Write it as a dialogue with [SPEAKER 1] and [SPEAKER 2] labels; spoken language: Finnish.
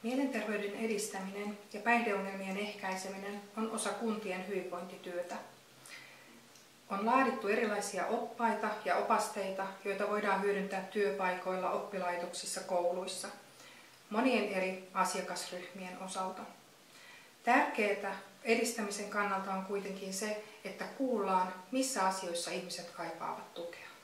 [SPEAKER 1] Mielenterveyden edistäminen ja päihdeongelmien ehkäiseminen on osa kuntien hyvinvointityötä. On laadittu erilaisia oppaita ja opasteita, joita voidaan hyödyntää työpaikoilla, oppilaitoksissa, kouluissa, monien eri asiakasryhmien osalta. Tärkeää edistämisen kannalta on kuitenkin se, että kuullaan, missä asioissa ihmiset kaipaavat tukea.